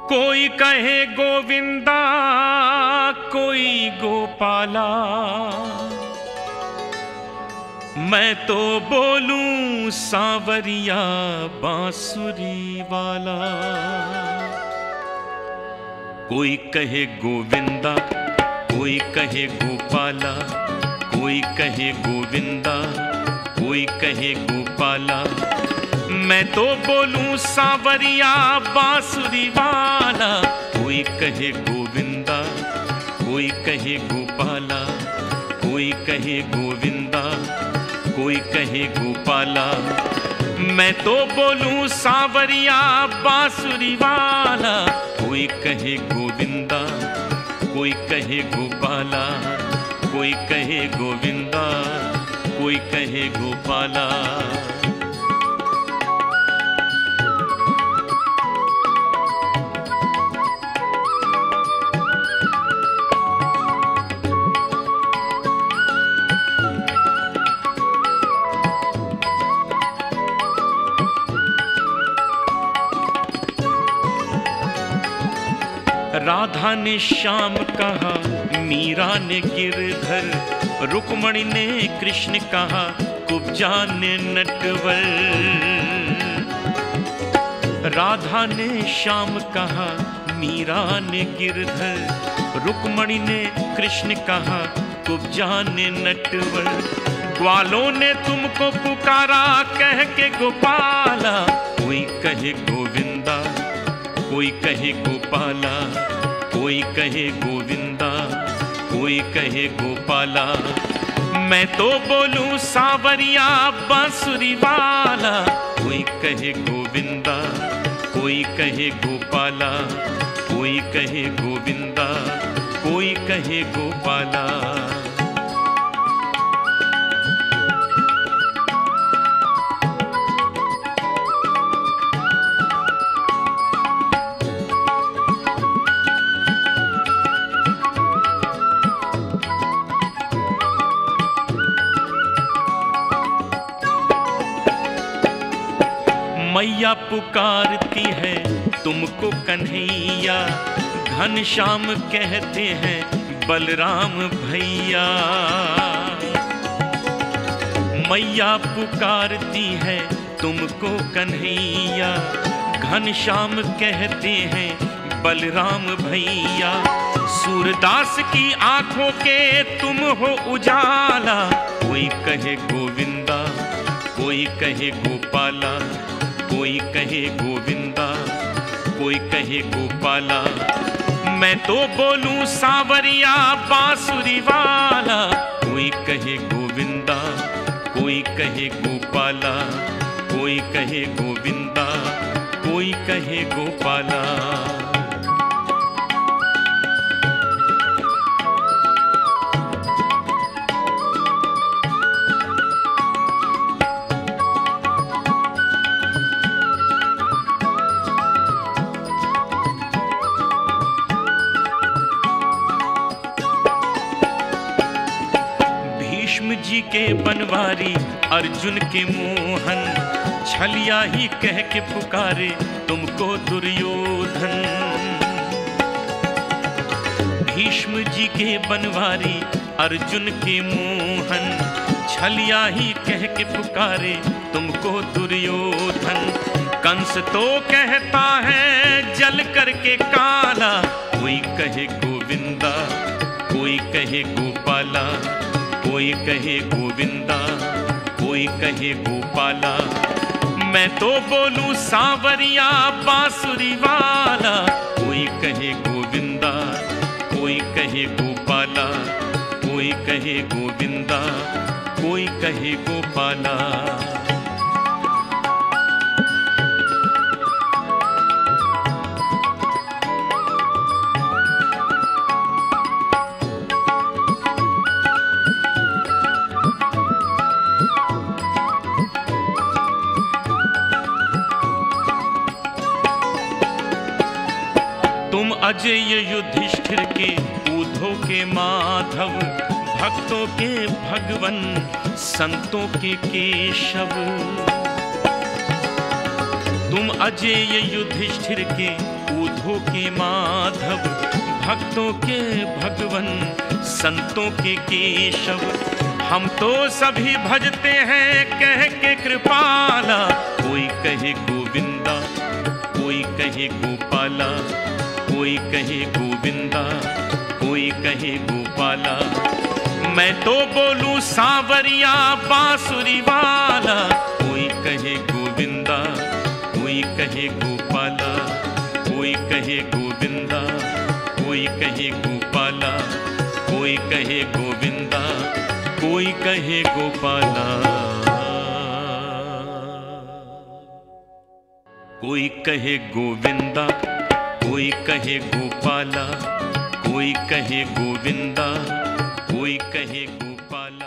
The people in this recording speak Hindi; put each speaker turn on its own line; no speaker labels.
कोई कहे गोविंदा कोई गोपाला, मैं तो बोलूं सांवरिया बांसुरी वाला। कोई कहे गोविंदा कोई कहे गोपाला, कोई कहे गोविंदा कोई कहे गोपाला, मैं तो बोलूं सांवरिया बांसुरी वाला। कोई कहे गोविंदा कोई कहे गोपाला, कोई कहे गोविंदा कोई कहे गोपाला, मैं तो बोलूं सांवरिया बांसुरी वाला। कोई कहे गोविंदा कोई कहे गोपाला, कोई कहे गोविंदा कोई कहे गोपाला। राधा ने श्याम कहा, मीरा ने गिरधर, रुक्मणी ने कृष्ण कहा, कुब्जा ने नटवर। राधा ने श्याम कहा, मीरा ने गिरधर, रुक्मणी ने कृष्ण कहा, कुब्जा ने नटवर। ग्वालों ने तुमको पुकारा कह के गोपाला। कोई कहे गोविंदा कोई कहे गोपाला, कोई कहे गोविंदा कोई कहे गोपाला, मैं तो बोलूं सांवरिया बांसुरी वाला। कोई कहे गोविंदा कोई कहे गोपाला, कोई कहे गोविंदा कोई कहे गोपाला। मैया पुकारती है तुमको कन्हैया, घनश्याम कहते हैं बलराम भैया। मैया पुकारती है तुमको कन्हैया, घनश्याम कहते हैं बलराम भैया। सूरदास की आंखों के तुम हो उजाला। कोई कहे गोविंदा कोई कहे गोपाला, कोई कहे गोविंदा कोई कहे गोपाला, मैं तो बोलूं सांवरिया बांसुरी वाला। कोई कहे गोविंदा कोई कहे गोपाला, कोई कहे गोविंदा कोई कहे गोपाला। भीष्म जी के बनवारी अर्जुन के मोहन, छलिया ही कह के पुकारे तुमको दुर्योधन। भीष्म जी के बनवारी अर्जुन के मोहन, छलिया ही कह के पुकारे तुमको दुर्योधन। कंस तो कहता है जल करके काला। कोई कहे गोविंदा कोई कहे गोपाला, कोई कहे गोविंदा कोई कहे गोपाला, मैं तो बोलूं सांवरिया बांसुरी वाला। कोई कहे गोविंदा कोई कहे गोपाला, कोई कहे गोविंदा कोई कहे गोपाला। तुम अजय युधिष्ठिर के, उद्धव के माधव, भक्तों के भगवन, संतों के केशव। तुम अजेय युधिष्ठिर के, ऊधो के माधव, भक्तों के भगवन, संतों के केशव। हम तो सभी भजते हैं कह के कृपाला। कोई कहे गोविंदा, कोई कहे गोपाला, कोई कहे गोविंदा, कोई कहे गोपाला। मैं तो बोलूं सांवरिया बांसुरी वाला। कोई कहे गोविंदा, कोई कहे गोपाला, कोई कहे गोविंदा, कोई कहे गोपाला, कोई कहे गोविंदा, कोई कहे गोपाला। कोई कहे गोविंदा, कोई कहे गोपाला, कोई कहे गोविंदा, कोई कहे गोपाला।